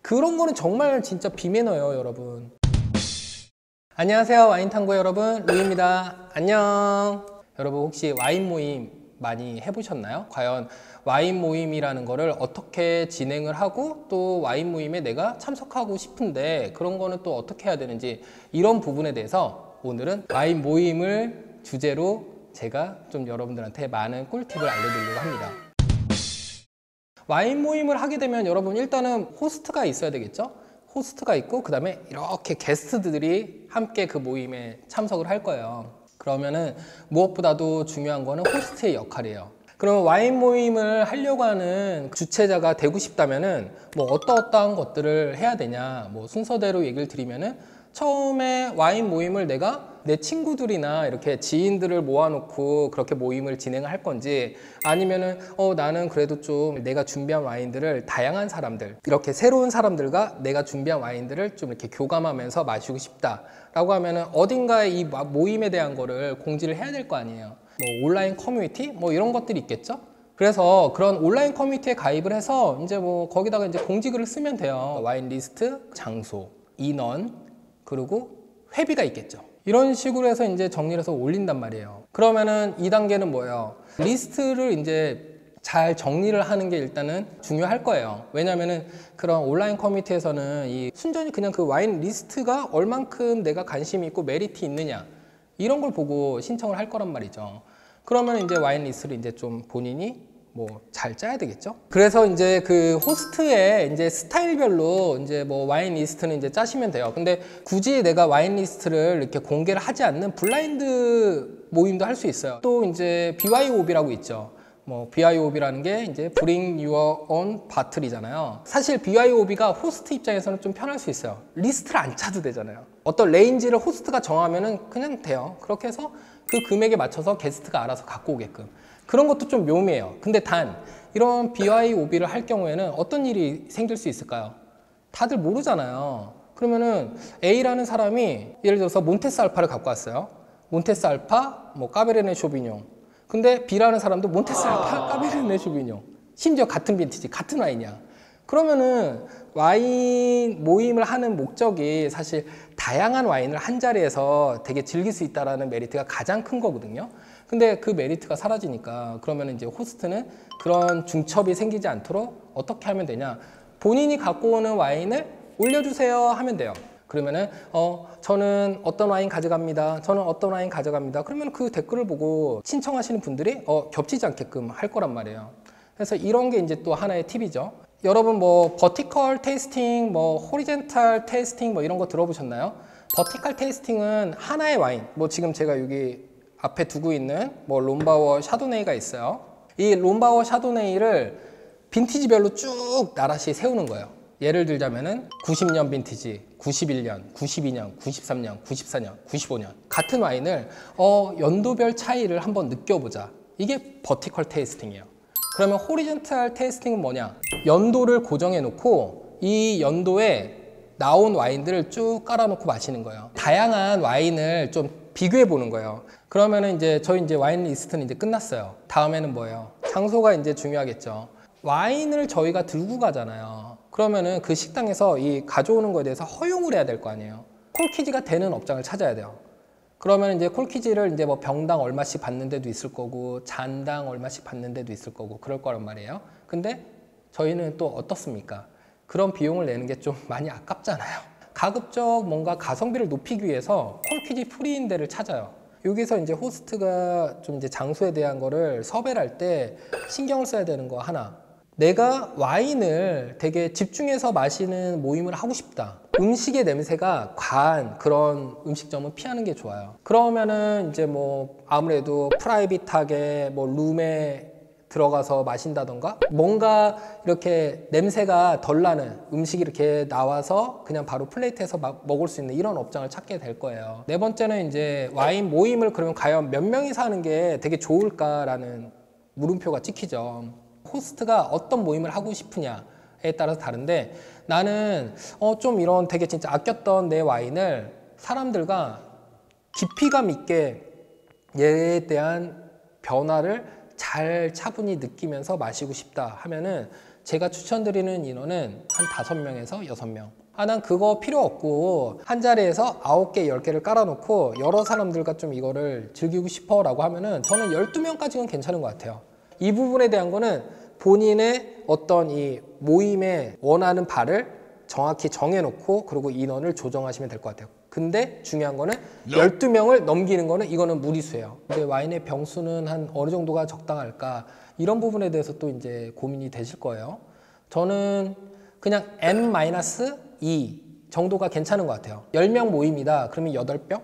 그런 거는 정말 진짜 비매너예요, 여러분. 안녕하세요, 와인탐구 여러분, 루이입니다. 안녕. 여러분 혹시 와인 모임 많이 해보셨나요? 과연 와인 모임이라는 거를 어떻게 진행을 하고 또 와인 모임에 내가 참석하고 싶은데 그런 거는 또 어떻게 해야 되는지, 이런 부분에 대해서 오늘은 와인 모임을 주제로 제가 좀 여러분들한테 많은 꿀팁을 알려드리려고 합니다. 와인 모임을 하게 되면 여러분 일단은 호스트가 있어야 되겠죠? 호스트가 있고 그 다음에 이렇게 게스트들이 함께 그 모임에 참석을 할 거예요. 그러면은 무엇보다도 중요한 거는 호스트의 역할이에요. 그럼 와인 모임을 하려고 하는 주최자가 되고 싶다면은 뭐 어떠한 것들을 해야 되냐, 뭐 순서대로 얘기를 드리면은, 처음에 와인 모임을 내가 내 친구들이나 이렇게 지인들을 모아놓고 그렇게 모임을 진행을 할 건지, 아니면은 나는 그래도 좀 내가 준비한 와인들을 다양한 사람들, 이렇게 새로운 사람들과 내가 준비한 와인들을 좀 이렇게 교감하면서 마시고 싶다라고 하면은 어딘가에 이 모임에 대한 거를 공지를 해야 될 거 아니에요. 뭐 온라인 커뮤니티 뭐 이런 것들이 있겠죠. 그래서 그런 온라인 커뮤니티에 가입을 해서 이제 뭐 거기다가 이제 공지글을 쓰면 돼요. 와인 리스트, 장소, 인원, 그리고 회비가 있겠죠. 이런 식으로 해서 이제 정리를 해서 올린단 말이에요. 그러면은 2단계는 뭐예요? 리스트를 이제 잘 정리를 하는 게 일단은 중요할 거예요. 왜냐면은 그런 온라인 커뮤니티에서는 이 순전히 그냥 그 와인 리스트가 얼만큼 내가 관심이 있고 메리트 있느냐, 이런 걸 보고 신청을 할 거란 말이죠. 그러면 이제 와인 리스트를 이제 좀 본인이 뭐 잘 짜야 되겠죠. 그래서 이제 그 호스트의 이제 스타일별로 이제 뭐 와인 리스트는 이제 짜시면 돼요. 근데 굳이 내가 와인 리스트를 이렇게 공개를 하지 않는 블라인드 모임도 할 수 있어요. 또 이제 BYOB라고 있죠. 뭐 BYOB라는 게 이제 Bring Your Own Bottle이잖아요. 사실 BYOB가 호스트 입장에서는 좀 편할 수 있어요. 리스트를 안 짜도 되잖아요. 어떤 레인지를 호스트가 정하면은 그냥 돼요. 그렇게 해서 그 금액에 맞춰서 게스트가 알아서 갖고 오게끔. 그런 것도 좀 묘미예요. 근데 단 이런 BYOB를 할 경우에는 어떤 일이 생길 수 있을까요? 다들 모르잖아요. 그러면은 A라는 사람이 예를 들어서 몬테스 알파를 갖고 왔어요. 몬테스 알파, 뭐 까베르네 쇼비뇽. 근데 B라는 사람도 몬테스 알파, 까베르네 쇼비뇽. 심지어 같은 빈티지, 같은 와인이야. 그러면은 와인 모임을 하는 목적이 사실 다양한 와인을 한 자리에서 되게 즐길 수 있다는 메리트가 가장 큰 거거든요. 근데 그 메리트가 사라지니까, 그러면 이제 호스트는 그런 중첩이 생기지 않도록 어떻게 하면 되냐, 본인이 갖고 오는 와인을 올려주세요 하면 돼요. 그러면은 저는 어떤 와인 가져갑니다, 저는 어떤 와인 가져갑니다. 그러면 그 댓글을 보고 신청하시는 분들이 겹치지 않게끔 할 거란 말이에요. 그래서 이런 게 이제 또 하나의 팁이죠. 여러분 뭐 버티컬 테이스팅, 뭐 호리젠탈 테이스팅 뭐 이런 거 들어보셨나요? 버티컬 테이스팅은 하나의 와인, 뭐 지금 제가 여기 앞에 두고 있는 뭐 롬바워 샤도네이가 있어요. 이 롬바워 샤도네이를 빈티지별로 쭉 나란히 세우는 거예요. 예를 들자면은 90년 빈티지, 91년, 92년, 93년, 94년, 95년 같은 와인을 연도별 차이를 한번 느껴보자. 이게 버티컬 테이스팅이에요. 그러면 호리젠탈 테이스팅은 뭐냐? 연도를 고정해 놓고 이 연도에 나온 와인들을 쭉 깔아놓고 마시는 거예요. 다양한 와인을 좀 비교해 보는 거예요. 그러면은 이제 저희 이제 와인 리스트는 이제 끝났어요. 다음에는 뭐예요? 장소가 이제 중요하겠죠. 와인을 저희가 들고 가잖아요. 그러면은 그 식당에서 이 가져오는 거에 대해서 허용을 해야 될 거 아니에요. 콜키지가 되는 업장을 찾아야 돼요. 그러면 이제 콜키지를 이제 뭐 병당 얼마씩 받는 데도 있을 거고 잔당 얼마씩 받는 데도 있을 거고 그럴 거란 말이에요. 근데 저희는 또 어떻습니까? 그런 비용을 내는 게 좀 많이 아깝잖아요. 가급적 뭔가 가성비를 높이기 위해서 콜키지 프리인 데를 찾아요. 여기서 이제 호스트가 좀 이제 장소에 대한 거를 섭외를 할 때 신경을 써야 되는 거 하나. 내가 와인을 되게 집중해서 마시는 모임을 하고 싶다. 음식의 냄새가 과한 그런 음식점은 피하는 게 좋아요. 그러면은 이제 뭐 아무래도 프라이빗하게 뭐 룸에 들어가서 마신다던가, 뭔가 이렇게 냄새가 덜 나는 음식이 이렇게 나와서 그냥 바로 플레이트에서 먹을 수 있는 이런 업장을 찾게 될 거예요. 네 번째는 이제 와인 모임을 그러면 과연 몇 명이서 하는 게 되게 좋을까라는 물음표가 찍히죠. 호스트가 어떤 모임을 하고 싶으냐에 따라서 다른데, 나는 좀 이런 되게 진짜 아꼈던 내 와인을 사람들과 깊이감 있게 얘에 대한 변화를 잘 차분히 느끼면서 마시고 싶다 하면은 제가 추천드리는 인원은 한 5명에서 6명. 난 그거 필요 없고 한 자리에서 9개, 10개를 깔아놓고 여러 사람들과 좀 이거를 즐기고 싶어 라고 하면은 저는 12명까지는 괜찮은 것 같아요. 이 부분에 대한 거는 본인의 어떤 이 모임에 원하는 바를 정확히 정해놓고 그리고 인원을 조정하시면 될 것 같아요. 근데 중요한 거는 12명을 넘기는 거는 이거는 무리수예요. 근데 와인의 병수는 한 어느 정도가 적당할까? 이런 부분에 대해서 또 이제 고민이 되실 거예요. 저는 그냥 N-2 정도가 괜찮은 것 같아요. 10명 모임이다. 그러면 8병?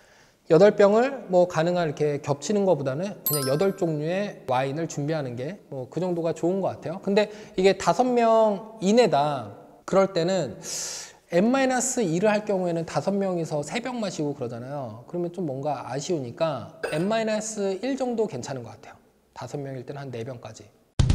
8병을 뭐 가능한 이렇게 겹치는 것보다는 그냥 8종류의 와인을 준비하는 게 뭐 그 정도가 좋은 것 같아요. 근데 이게 5명 이내다. 그럴 때는 N-2를 할 경우에는 5명이서 3병 마시고 그러잖아요. 그러면 좀 뭔가 아쉬우니까 N-1 정도 괜찮은 것 같아요. 5명일 때는 한 4병까지.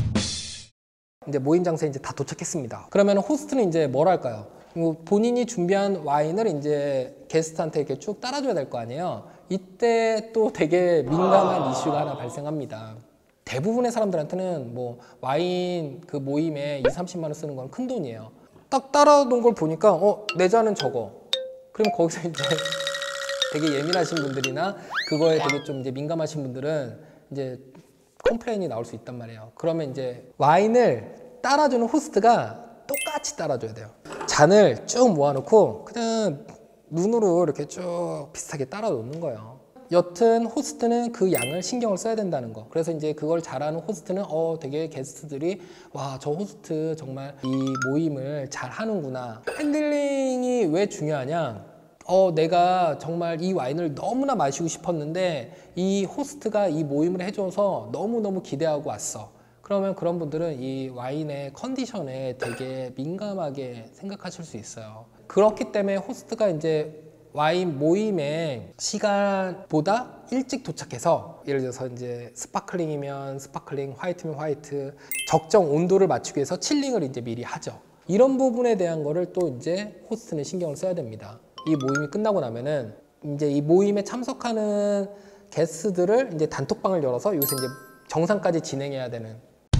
이제 모임 장소에 이제 다 도착했습니다. 그러면 호스트는 이제 뭘 할까요? 본인이 준비한 와인을 이제 게스트한테 이렇게 쭉 따라줘야 될 거 아니에요. 이때 또 되게 민감한 이슈가 하나 발생합니다. 대부분의 사람들한테는 뭐 와인 그 모임에 20-30만 원 쓰는 건 큰 돈이에요. 딱 따라놓은 걸 보니까 내 잔은 저거. 그럼 거기서 이제 되게 예민하신 분들이나 그거에 되게 좀 이제 민감하신 분들은 이제 컴플레인이 나올 수 있단 말이에요. 그러면 이제 와인을 따라주는 호스트가 똑같이 따라줘야 돼요. 잔을 쭉 모아놓고 그냥 눈으로 이렇게 쭉 비슷하게 따라 놓는 거예요. 여튼 호스트는 그 양을 신경을 써야 된다는 거. 그래서 이제 그걸 잘하는 호스트는 되게 게스트들이 와, 저 호스트 정말 이 모임을 잘 하는구나. 핸들링이 왜 중요하냐? 내가 정말 이 와인을 너무나 마시고 싶었는데 이 호스트가 이 모임을 해줘서 너무너무 기대하고 왔어. 그러면 그런 분들은 이 와인의 컨디션에 되게 민감하게 생각하실 수 있어요. 그렇기 때문에 호스트가 이제 와인 모임의 시간보다 일찍 도착해서 예를 들어서 이제 스파클링이면 스파클링, 화이트면 화이트 적정 온도를 맞추기 위해서 칠링을 이제 미리 하죠. 이런 부분에 대한 거를 또 이제 호스트는 신경을 써야 됩니다. 이 모임이 끝나고 나면은 이제 이 모임에 참석하는 게스트들을 이제 단톡방을 열어서 여기서 이제 정상까지 진행해야 되는.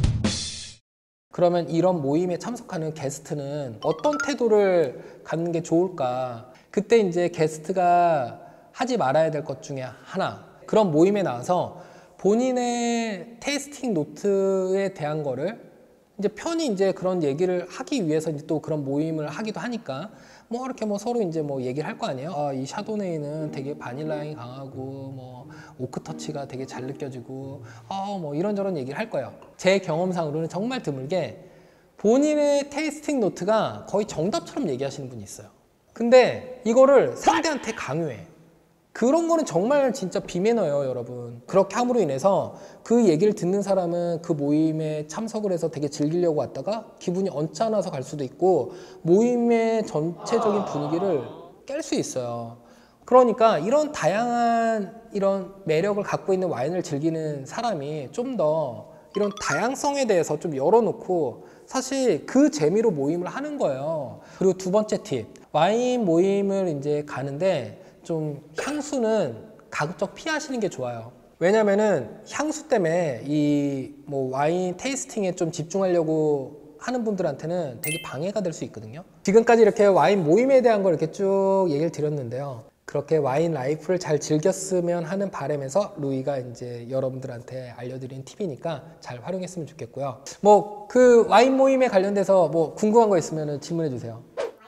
그러면 이런 모임에 참석하는 게스트는 어떤 태도를 갖는 게 좋을까? 그때 이제 게스트가 하지 말아야 될 것 중에 하나. 그런 모임에 나와서 본인의 테이스팅 노트에 대한 거를 이제 편히 이제 그런 얘기를 하기 위해서 이제 또 그런 모임을 하기도 하니까 뭐 이렇게 뭐 서로 이제 뭐 얘기를 할 거 아니에요. 이 샤도네이는 되게 바닐라 향이 강하고 뭐 오크 터치가 되게 잘 느껴지고 뭐 이런저런 얘기를 할 거예요. 제 경험상으로는 정말 드물게 본인의 테이스팅 노트가 거의 정답처럼 얘기하시는 분이 있어요. 근데 이거를 상대한테 강요해. 그런 거는 정말 진짜 비매너예요, 여러분. 그렇게 함으로 인해서 그 얘기를 듣는 사람은 그 모임에 참석을 해서 되게 즐기려고 왔다가 기분이 언짢아서 갈 수도 있고 모임의 전체적인 분위기를 깰 수 있어요. 그러니까 이런 다양한 이런 매력을 갖고 있는 와인을 즐기는 사람이 좀 더 이런 다양성에 대해서 좀 열어놓고 사실 그 재미로 모임을 하는 거예요. 그리고 두 번째 팁. 와인 모임을 이제 가는데 좀 향수는 가급적 피하시는 게 좋아요. 왜냐면은 향수 때문에 이 뭐 와인 테이스팅에 좀 집중하려고 하는 분들한테는 되게 방해가 될 수 있거든요. 지금까지 이렇게 와인 모임에 대한 걸 이렇게 쭉 얘기를 드렸는데요. 그렇게 와인 라이프를 잘 즐겼으면 하는 바람에서 루이가 이제 여러분들한테 알려드린 팁이니까 잘 활용했으면 좋겠고요. 뭐 그 와인 모임에 관련돼서 뭐 궁금한 거 있으면 질문해 주세요.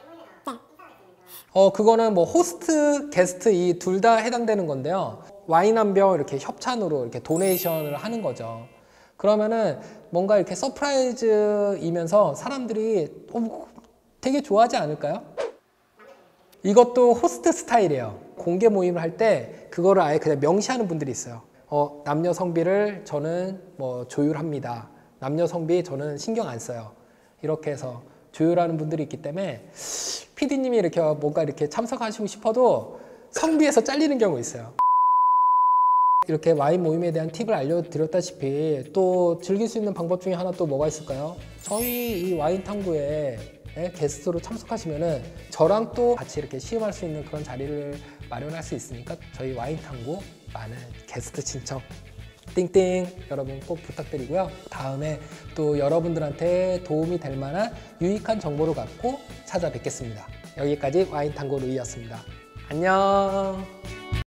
그거는 뭐 호스트, 게스트 이 둘 다 해당되는 건데요. 와인 한 병 이렇게 협찬으로 이렇게 도네이션을 하는 거죠. 그러면은 뭔가 이렇게 서프라이즈이면서 사람들이 되게 좋아하지 않을까요? 이것도 호스트 스타일이에요. 공개 모임을 할 때 그거를 아예 그냥 명시하는 분들이 있어요. 남녀 성비를 저는 뭐 조율합니다. 남녀 성비 저는 신경 안 써요. 이렇게 해서 조율하는 분들이 있기 때문에 PD님이 이렇게 뭔가 이렇게 참석하시고 싶어도 성비에서 잘리는 경우 있어요. 이렇게 와인 모임에 대한 팁을 알려드렸다시피 또 즐길 수 있는 방법 중에 하나 또 뭐가 있을까요? 저희 이 와인 탐구에 게스트로 참석하시면은 저랑 또 같이 이렇게 시음할 수 있는 그런 자리를 마련할 수 있으니까 저희 와인 탐구 많은 게스트 신청 띵띵 여러분 꼭 부탁드리고요. 다음에 또 여러분들한테 도움이 될 만한 유익한 정보를 갖고 찾아뵙겠습니다. 여기까지 와인 탐구 루이였습니다. 안녕.